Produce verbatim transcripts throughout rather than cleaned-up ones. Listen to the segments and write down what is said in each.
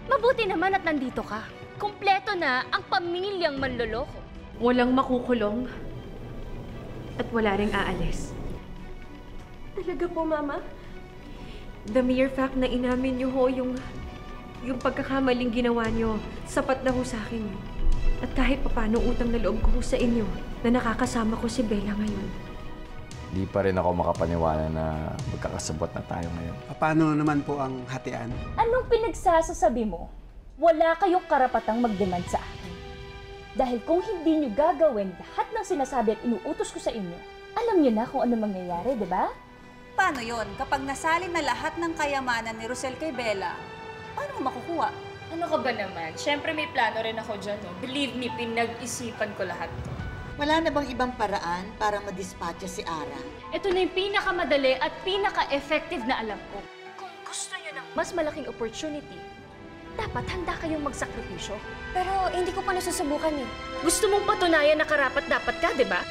Mabuti naman at nandito ka. Kompleto na ang pamilyang manloloko. Walang makukulong at wala ring aalis. Talaga po, Mama? The mere fact na inamin niyo ho yung, yung pagkakamaling ginawa niyo, sapat na ho sa akin. At kahit papano utang na loob ko ho sa inyo na nakakasama ko si Bella ngayon. Di pa rin ako makapaniwala na magkakasabot na tayo ngayon. Paano naman po ang hatian? Anong pinagsasasabi mo? Wala kayong karapatang mag-demand sa akin. Dahil kung hindi nyo gagawin lahat ng sinasabi at inuutos ko sa inyo, alam nyo na kung ano mangyayari, di ba? Paano yon? Kapag nasalin na lahat ng kayamanan ni Roselle kay Bella, paano mo makukuha? Ano ka ba naman? Siyempre may plano rin ako dyan, no? Believe me, pinag-isipan ko lahat to. Wala na bang ibang paraan para madispatcha si Ara? Ito na yung pinakamadali at pinaka-effective na alam ko. Kung gusto nyo ng mas malaking opportunity, dapat handa kayong magsakripisyo. Pero hindi ko pa nasusubukan eh. Gusto mong patunayan na karapat-dapat ka, di ba?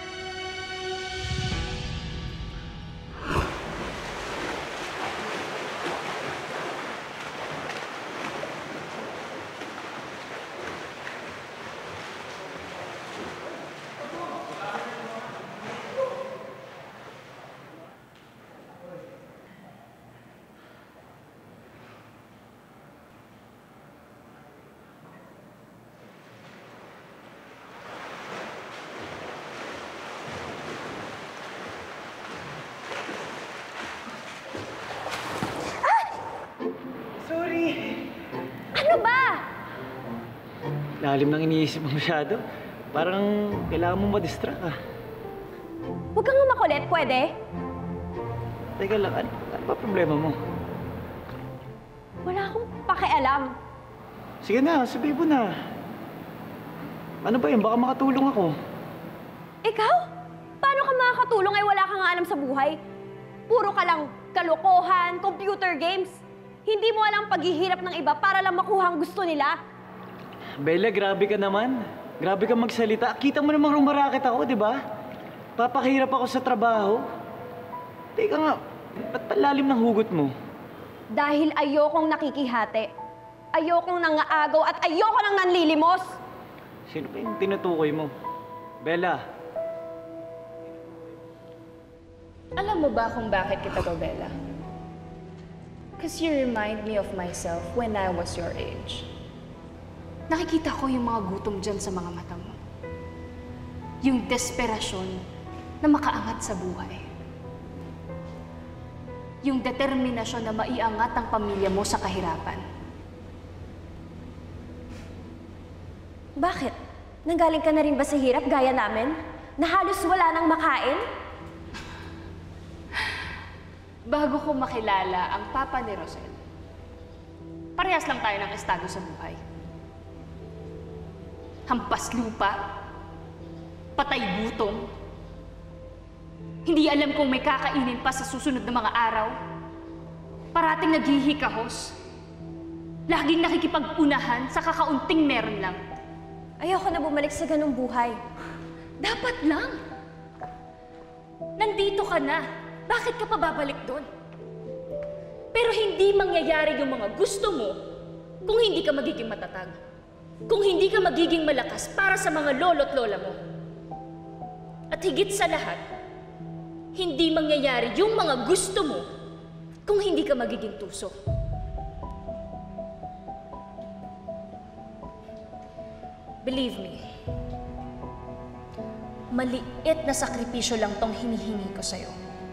Lalim nang iniisip mo masyado. Parang kailangan mo madistract ah. Huwag kang makulit, pwede? Teka lang, ano, ano ba problema mo? Wala akong pakialam. Sige na, sabihin mo na. Ano ba yun? Baka makatulong ako. Ikaw? Paano ka makakatulong ay wala kang alam sa buhay? Puro ka lang kalokohan, computer games. Hindi mo alam paghihirap ng iba para lang makuha ang gusto nila. Bella, grabe ka naman. Grabe ka magsalita. Kita mo namang rumarakit ako, di ba? Papakahirap ako sa trabaho. Teka nga, ba't palalim ng hugot mo? Dahil ayokong nakikihati. Ayokong nangaagaw at ayoko nang nanlilimos. Sino ba yung tinutukoy mo? Bella. Alam mo ba kung bakit kita to, Bella? Because you remind me of myself when I was your age. Nakikita ko yung mga gutom dyan sa mga mata mo. Yung desperasyon na makaangat sa buhay. Yung determinasyon na maiangat ang pamilya mo sa kahirapan. Bakit? Nanggaling ka na rin ba sa hirap gaya namin? Na halos wala nang makain? Bago ko makilala ang papa ni Roselle, parehas lang tayo ng estado sa buhay. Hampas lupa, patay gutom, hindi alam kung may kakainin pa sa susunod na mga araw, parating naghihikahos, laging nakikipag-unahan sa kakaunting meron lang. Ayoko na bumalik sa ganung buhay. Dapat lang. Nandito ka na. Bakit ka pa babalik doon? Pero hindi mangyayari yung mga gusto mo kung hindi ka magiging matatag. Kung hindi ka magiging malakas para sa mga lolo't lola mo. At higit sa lahat, hindi mangyayari yung mga gusto mo kung hindi ka magiging tuso. Believe me, maliit na sakripisyo lang tong hinihingi ko sa'yo.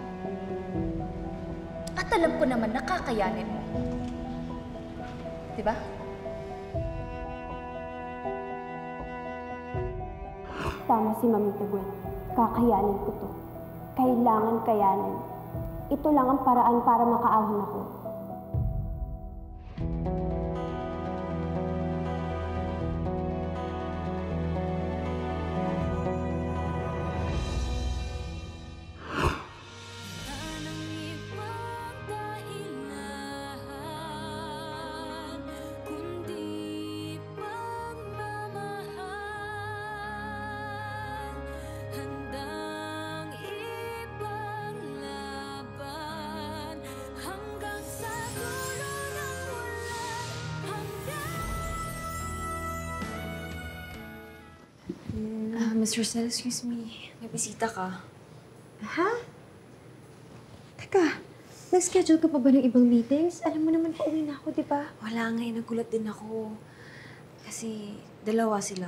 At alam ko naman nakakayanin mo. Diba? Tama si Mamita Gwen. Kakayanin ko to. Kailangan kayanin. Ito lang ang paraan para makaahon ako. Handang ipaglaban hanggang sa Miss Roselle, excuse me. May bisita ka. Ha? Teka, nag-schedule ka pa ba ng ibang meetings? Alam mo naman, pauwi na ako, di ba? Wala nga, eh, nagulat din ako. Kasi dalawa sila.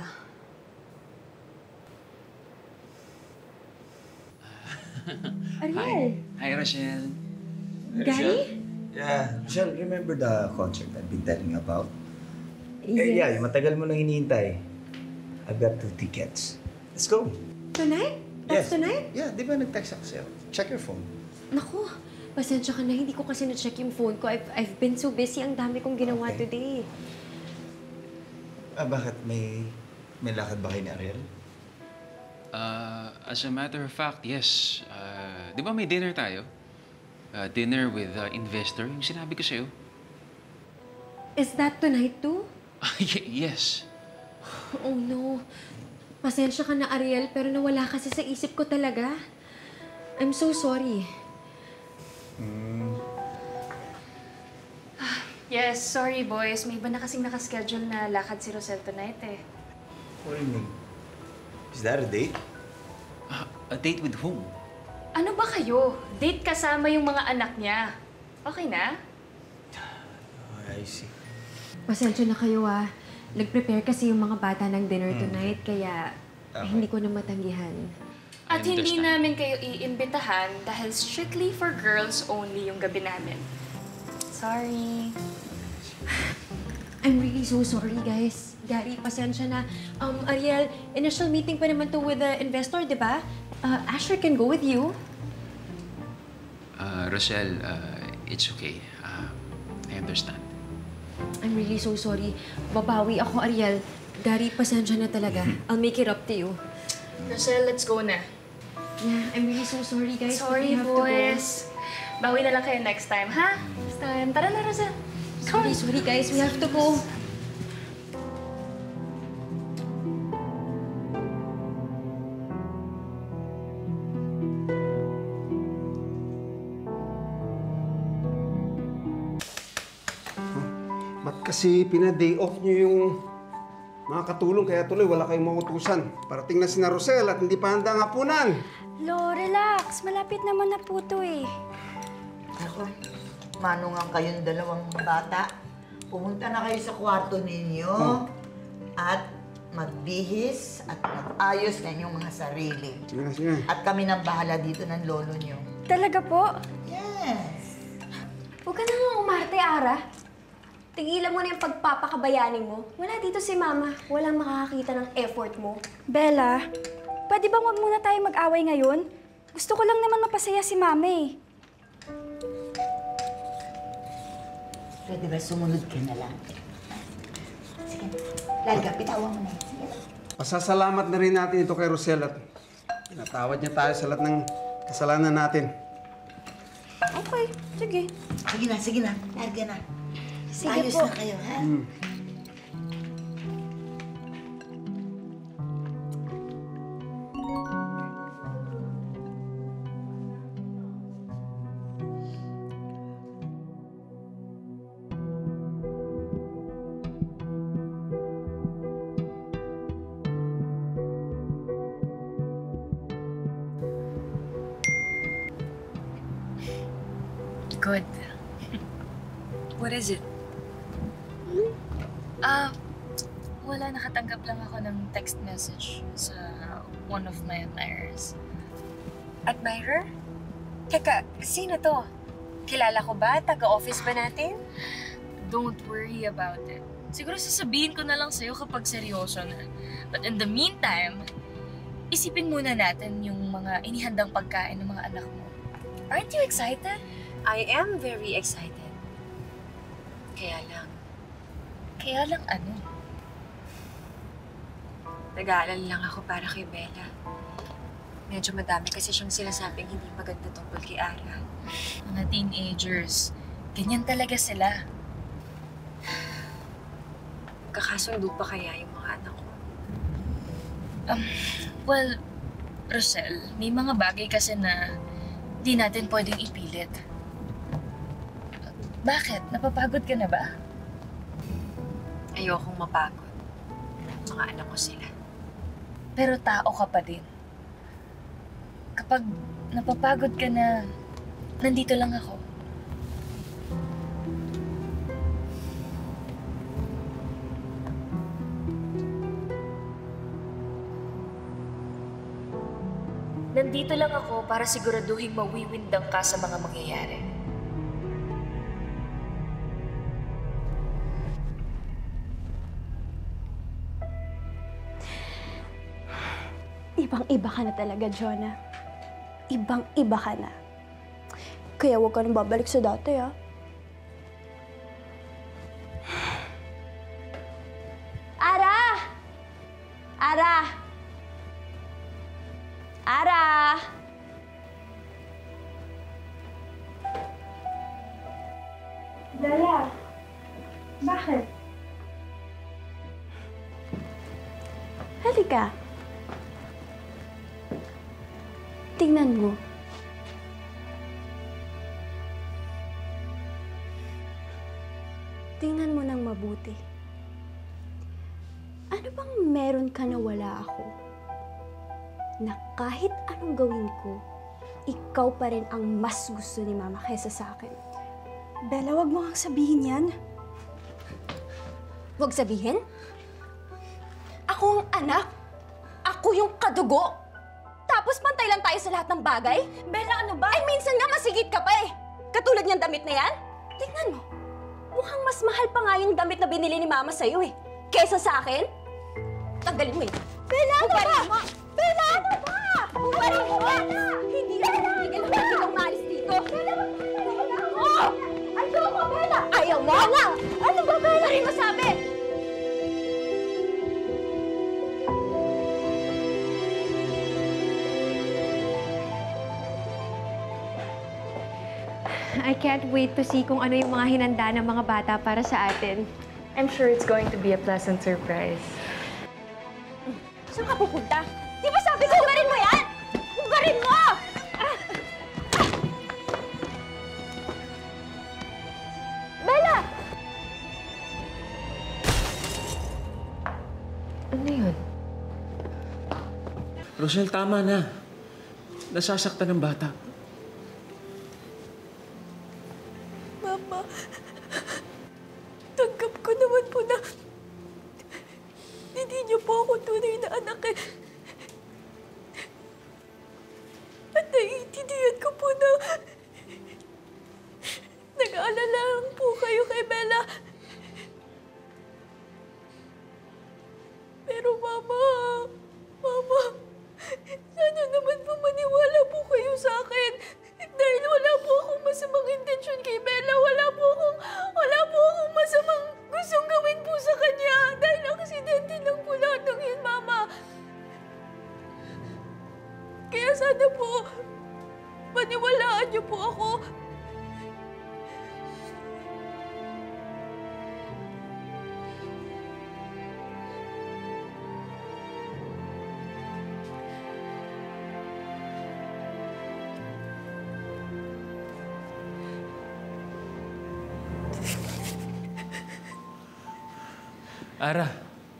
Ariel, Hi, Roselle. Gary? Yeah. Roselle, remember the concert I've been telling you about? Yes. Eh, yeah, yung matagal mo nang hinihintay. I've got two tickets. Let's go. Tonight? That's tonight? Yeah, di ba nag-text ako sa'yo? Check your phone. Naku, pasensya ka na. Hindi ko kasi na-check yung phone ko. I've, I've been so busy. Ang dami kong ginawa Okay. today. Ah, bakit? May, may lakad ba kayo ni Ariel? Uh, as a matter of fact, yes. Uh, di ba may dinner tayo? Uh, dinner with uh, investor, yung sinabi ko sa'yo. Is that tonight too? Yes. Oh no. Pasensya ka na, Ariel, pero nawala kasi sa isip ko talaga. I'm so sorry. Hmm. Yes, sorry boys. May iba na kasing nakaschedule na lakad si Roselle tonight eh. What do you mean? Is that a date? Uh, a date with whom? Ano ba kayo? Date kasama yung mga anak niya. Okay na? Oh, I see. Pasensya na kayo ah. Nag-prepare kasi yung mga bata ng dinner Mm. tonight, kaya Okay. eh, hindi ko na matanggihan. At I hindi understand. namin kayo iimbitahan dahil strictly for girls only yung gabi namin. Sorry. I'm really so sorry, guys. Gary, pasensya na. Um, Ariel, initial meeting pa naman to with the investor, di ba? Uh, Asher can go with you. Uh, Roselle, uh, it's okay. Uh, I understand. I'm really so sorry. Babawi ako, Ariel. Gary, pasensya na talaga. I'll make it up to you. Roselle, let's go na. Yeah, I'm really so sorry, guys. but Sorry, we have to go. boys. Bawi na lang kayo next time, ha? Next time. Tara na, Roselle. Sorry, sorry, guys. We have to go. Ba't kasi pina-day off niyo yung mga katulong kaya tuloy wala kayong mautusan? Parating na si na Roselle at hindi pa handa ang hapunan. Lo, relax. Malapit naman na po to eh. Ako, manungan kayong dalawang bata. Pumunta na kayo sa kwarto ninyo at magbihis at mag-ayos na inyong mga sarili. Sige na, sige na. At kami nang bahala dito ng lolo nyo. Talaga po? Yes! Huwag ka na nga umarte, Ara. Tigilan mo na yung pagpapakabayanin mo. Wala dito si Mama. Walang makakakita ng effort mo. Bella, pwede bang wag muna tayo mag-away ngayon? Gusto ko lang naman mapasaya si Mama eh. Pwede ba sumunod ka na lang? Sige, Larga, bitawan mo na yan. Sige. Pasasalamat na rin natin ito kay Roselle at pinatawad niya tayo sa lahat ng kasalanan natin. Okay, sige. Sige na, sige na. Larga na. Sige Ayos po. na kayo, ha? Hmm. Good. What is it? Ah, wala. Nakatanggap lang ako ng text message sa one of my admirers. Admirer? Teka, sino to? Kilala ko ba? Taga-office ba natin? Don't worry about it. Siguro sasabihin ko na lang sa'yo kapag seryoso na. But in the meantime, isipin muna natin yung mga inihandang pagkain ng mga anak mo. Aren't you excited? I am very excited. Kaya lang, Kaya lang ano? nag-aalala lang ako para kay Bella. Medyo madami kasi siyang sinasabing hindi maganda tungkol kay Ara. Mga teenagers, ganyan talaga sila. Kakasundo pa kaya yung mga anak ko? Um, well, Roselle, may mga bagay kasi na di natin pwedeng ipilit. Bakit? Napapagod ka na ba? Ayokong mapagod. Mga anak ko sila. Pero tao ka pa din. Kapag napapagod ka na, nandito lang ako. Nandito lang ako para siguraduhin mawiwindang ka sa mga mangyayari. Ibang-iba ka na talaga, Jonah. Ibang-iba ka na. Kaya huwag ka nang babalik sa dati, ha? Ara! Ara! Ara! Bella, bakit? Halika. Tingnan mo. Tingnan mo ng mabuti. Ano bang meron ka na wala ako? Na kahit anong gawin ko, ikaw pa rin ang mas gusto ni Mama kaysa sa akin. Bella, wag mo kang sabihin yan. Huwag sabihin? Ako ang anak? Ako yung kadugo? Tapos pantay lang tayo sa lahat ng bagay? Bella, ano ba? Ay, minsan nga masigit ka pa eh. Katulad niyang damit na yan. Tingnan mo. Mukhang mas mahal pa nga yung damit na binili ni Mama sa'yo eh. Kesa sa akin. Tanggalin mo yun. Bella, ano ba? Bella, ano ba? Umarin mo ba? Hindi na natigil ang bakit ang maalis dito. Bella, Bella! Oh! Ayoko, Bella! Ayaw mo? Bella! Ano ba, Bella? Ano rin masabi? I can't wait to see kung ano yung mga hinanda ng mga bata para sa atin. I'm sure it's going to be a pleasant surprise. Saan ka pupunta? Di ba sabi ko, hugarin mo yan? Hugarin mo! Ah! Bella! Ano yun? Roselle, tama na. Nasasaktan ng bata. Mama, tanggap ko naman po na hindi niyo po ako tunay na anak eh. At naiintindihan ko po na nag-aalala lang po kayo kay Bella. Pero Mama, Mama, sana naman po maniwala po kayo sa akin. Dahil wala po akong masamang intensyon kay Bella. Wala po akong, wala po akong masamang gustong gawin po sa kanya. Dahil aksidente lang po lahat ng yun, Mama. Kaya sana po, paniwalaan niyo po ako. Ara.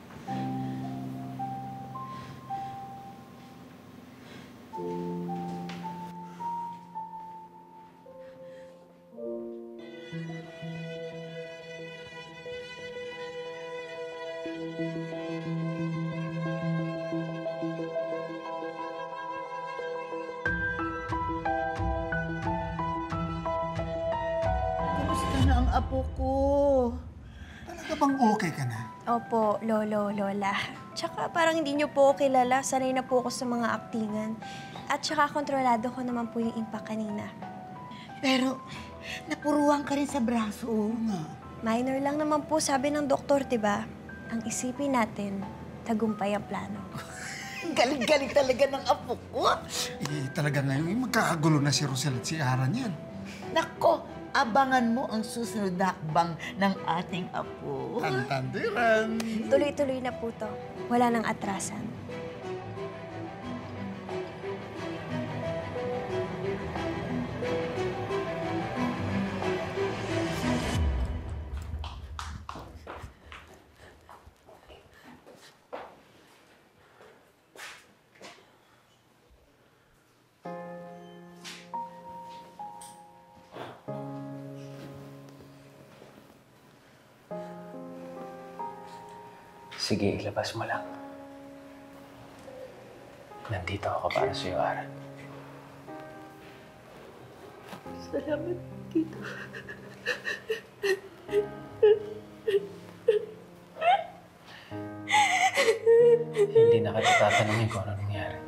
Kumusta na ang apo ko? Talaga bang okay ka na? Opo, Lolo, Lola. Tsaka parang hindi niyo po ako kilala. Sanay na po ako sa mga aktingan. At tsaka kontrolado ko naman po yung impact kanina. Pero, napuruan ka rin sa braso. Oo nga. Minor lang naman po, sabi ng doktor, diba? Ang isipin natin, tagumpay ang plano. Galing-galing talaga ng apo ko. Eh, talaga ngayon, magkakagulo na si Roselle at si Ara niyan. Nako, abangan mo ang susunod na hakbang ng ating apo. Tantandiran! Tuloy-tuloy na po to. Wala nang atrasan. Sige, ilabas mo lang. Nandito ako para sa'yo, Ara. Salamat, Tito. Hindi na kita tatanungin kung ano nangyari.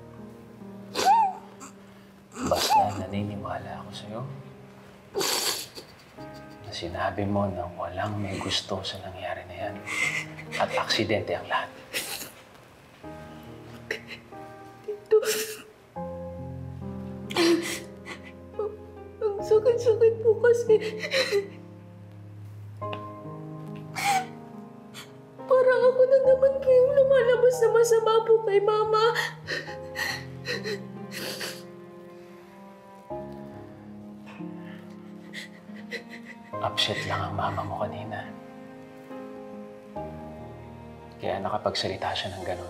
Basta naniniwala ako sa'yo na sinabi mo na walang may gusto sa nangyari na yan at aksidente ang lahat. Tito, ang sakit-sakit po kasi. Parang ako na naman po yung lumalabas na masama po kay Mama. Upset lang ang mama mo kanina. Kaya nakapagsalita siya ng ganun.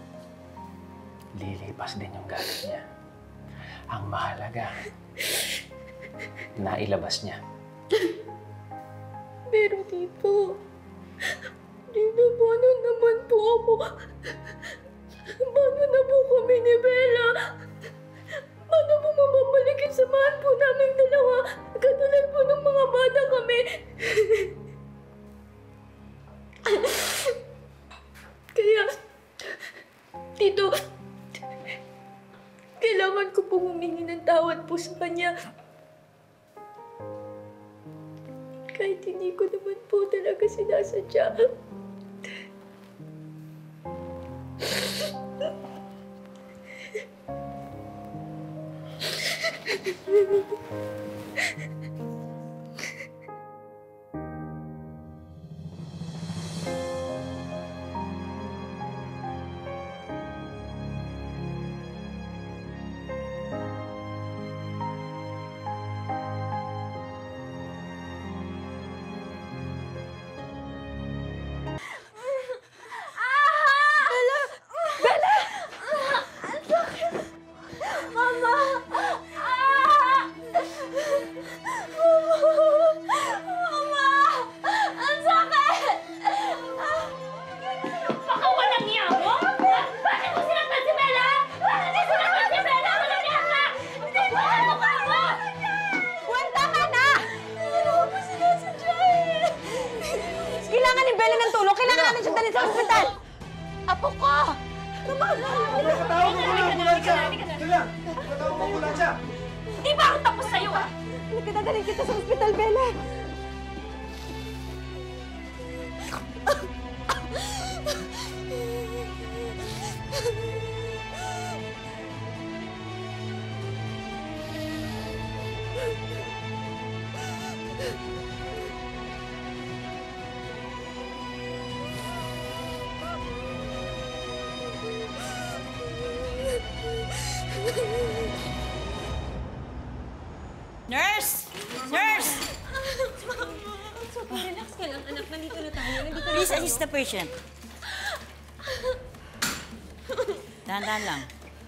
Lilipas din yung galit niya. Ang mahalaga, nailabas niya. Pero Tito, Tito, paano naman po ako? Paano na po kami ni Bella? Paano po mababalik yung samahan po namin dalawa? Katulad po ng mga bata kami. Kaya, Tito, kailangan ko pong humingi ng tawad po sa kanya. Kahit hindi ko naman po talaga sinasadya. Nurse! Nurse! It's okay, relax ka lang, anak. Nandito na tayo. Nandito na Please tayo. assist the patient. Dahan-dahan lang.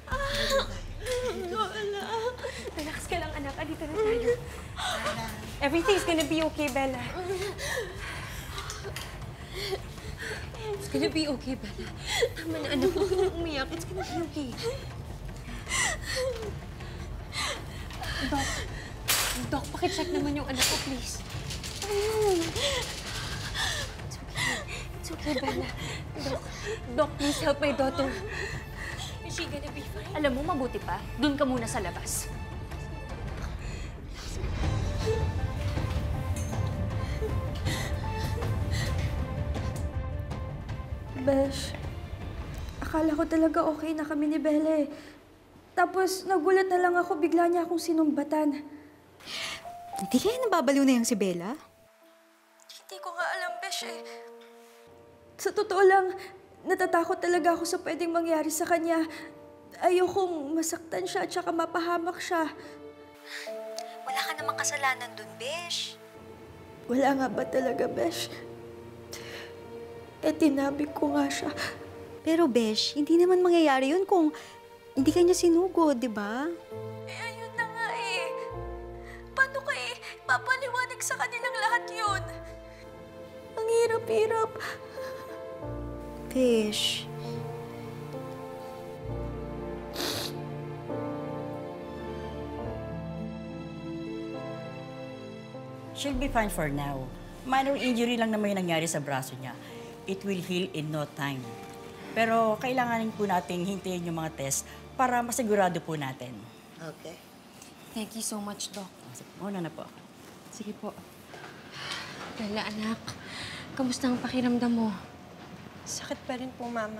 Lola. Relax ka lang, anak. Nandito na tayo. Everything's gonna be okay, Bella. It's gonna be okay, Bella. Tama na, anak. Huwag ka nang umiyak. It's gonna be okay. Doc. Doc, pakicheck naman yung anak ko, please. It's okay. It's okay, Bella. Doc, Doc, please help my daughter. Is she gonna be fine? Alam mo, mabuti pa. Doon ka muna sa labas. Besh, akala ko talaga okay na kami ni Bella eh. Tapos nagulat na lang ako, bigla niya akong sinumbatan. Hindi kaya nababaliw na yung si Bella? Hindi ko nga alam, Besh eh. Sa totoo lang, natatakot talaga ako sa pwedeng mangyari sa kanya. Ayokong masaktan siya at saka mapahamak siya. Wala ka namang kasalanan dun, Besh. Wala nga ba talaga, Besh? Eh, tinabig ko nga siya. Pero, Besh, hindi naman mangyayari yun kung hindi ka niya sinugod, di ba? Eh, ayun na nga eh. Paano ka eh papaliwanag sa kanilang lahat yun? Ang hirap-hirap. Ish. She'll be fine for now. Minor injury lang naman yung nangyari sa braso niya. It will heal in no time. Pero kailanganin po nating hintayin yung mga test para masigurado po natin. Okay. Thank you so much, Doc. Muna na po. Sige po. Bella, anak. Kamusta ang pakiramdam mo? Sakit pa rin po, Mama.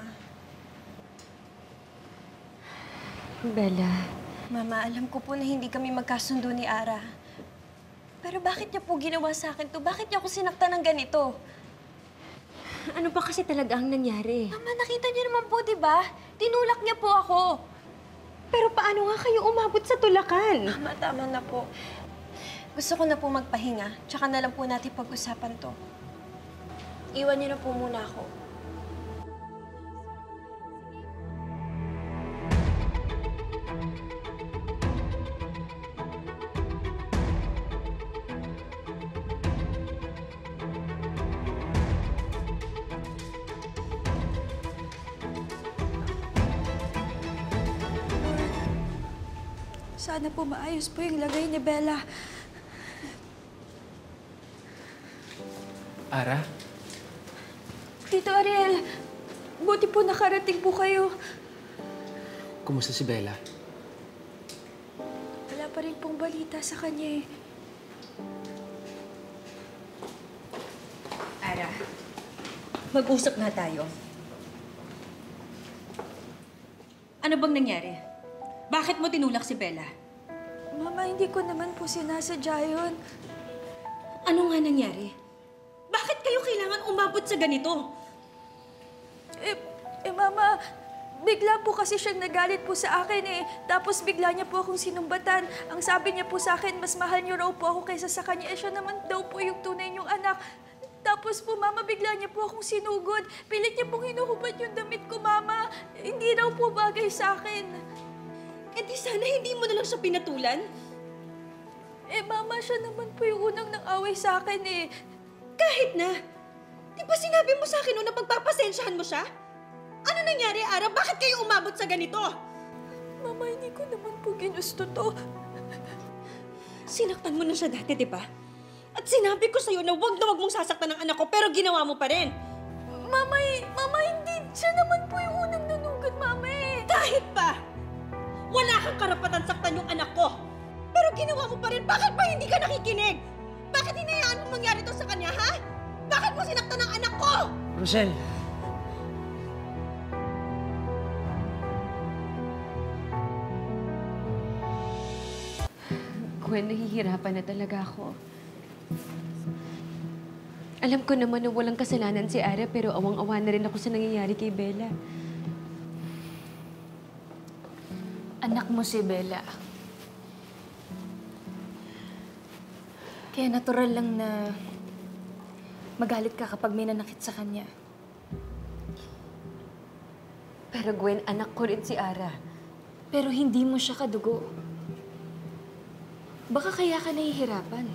Bella. Mama, alam ko po na hindi kami magkasundo ni Ara. Pero bakit niya po ginawa sa akin to? Bakit niya ako sinaktan ng ganito? Ano ba kasi talaga ang nangyari? Mama, nakita niyo naman po, di ba? Tinulak niya po ako. Pero paano nga kayo umabot sa tulakan? Mama, tama na po. Gusto ko na po magpahinga. Tsaka na lang po natin pag-usapan to. Iwan niyo na po muna ako. Sana po maayos po yung lagay ni Bella. Ara? Tito Ariel, buti po nakarating po kayo. Kumusta si Bella? Wala pa rin pong balita sa kanya eh. Ara, mag-usap nga tayo. Ano bang nangyari? Bakit mo tinulak si Bella? Mama, hindi ko naman po sinasadya yun. Ano nga nangyari? Bakit kayo kailangan umabot sa ganito? Eh, eh Mama, bigla po kasi siyang nagalit po sa akin eh. Tapos bigla niya po akong sinumbatan. Ang sabi niya po sa akin, mas mahal niyo raw po ako kaysa sa kanya. Eh siya naman daw po yung tunay niyong anak. Tapos po, Mama, bigla niya po akong sinugod. Pilit niya pong hinuhubad yung damit ko, Mama. Hindi raw po bagay sa akin. Eh di sana hindi mo na lang siya pinatulan. Eh, Mama, siya naman po yung unang nang away sa akin eh. Kahit na. Di ba sinabi mo sa akin noon na pagpapasensyahan mo siya? Ano nangyari, Ara? Bakit kayo umabot sa ganito? Mama, hindi ko naman po ginusto to. Sinaktan mo na siya dati, di ba? At sinabi ko sa'yo na huwag na huwag mong sasaktan ng anak ko, pero ginawa mo pa rin. Mama, eh, Mama, hindi. Siya naman po yung unang nanugan, Mama eh. Kahit pa! Wala kang karapatan saktan yung anak ko. Pero ginawa mo pa rin. Bakit ba hindi ka nakikinig? Bakit hinayaan mo mangyari to sa kanya, ha? Bakit mo sinaktan ang anak ko? Roselle. Gwen, nahihirapan na talaga ako. Alam ko naman na walang kasalanan si Ara, pero awang-awa na rin ako sa nangyayari kay Bella. Anak mo si Bella. Kaya natural lang na magalit ka kapag may nanakit sa kanya. Pero Gwen, anak ko rin si Ara. Pero hindi mo siya kadugo. Baka kaya ka nahihirapan.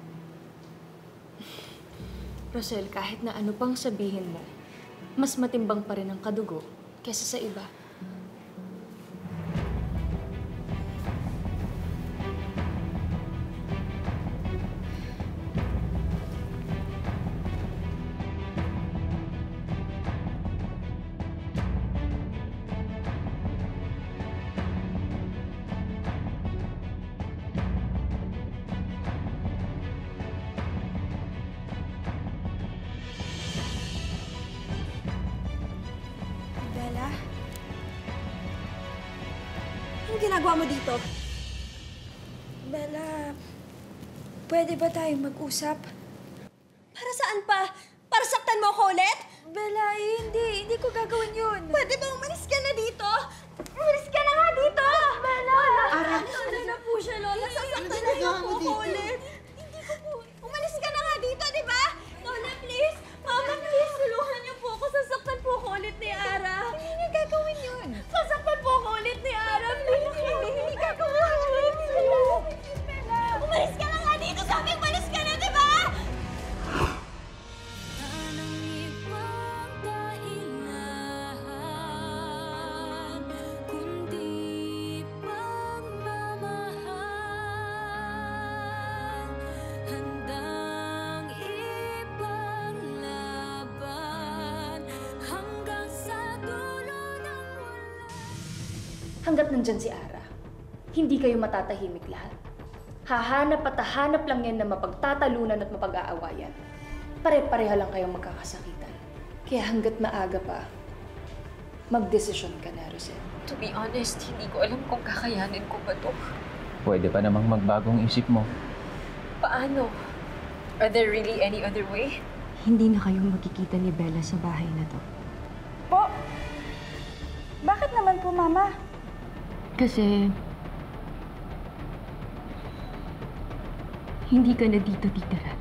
Roselle, kahit na ano pang sabihin mo, mas matimbang pa rin ang kadugo kesa sa iba. Bella? Anong ginagawa mo dito? Bella, pwede ba tayong mag-usap? Para saan pa? Para saktan mo ako ulit? Bella, eh, hindi. Hindi ko gagawin yun. Pwede ba umalis ka na dito? Umalis ka na nga dito! Bella! Ara, ano na po siya, Lola? Sasaktan na niyo po ako ulit. Hindi ko po... Umalis ka na nga dito, di ba? Lola, please! Mama, please! Tulungan niyo po ako. Sasaktan po ako ulit ni Ara. Hindi niya gagawin yun. Sasaktan po ako ulit ni Ara. Please! Hindi, hindi gagawin yun. Umalis ka na nga dito! Sabi, umalis ka na, di ba? Anong ibang dahilan Hanggat nandyan si Ara, hindi kayo matatahimik lahat. Hahanap at hahanap lang yan na mapagtatalunan at mapag-aawayan. Pare-pareha lang kayong magkakasakitan. Kaya hanggat maaga pa, magdesisyon ka na, Roselle. To be honest, hindi ko alam kung kakayanin ko ba to. Pwede pa namang magbagong isip mo. Paano? Are there really any other way? Hindi na kayo magkikita ni Bella sa bahay na to. Po? Bakit naman po, Mama? Kasi... hindi ka na dito titira.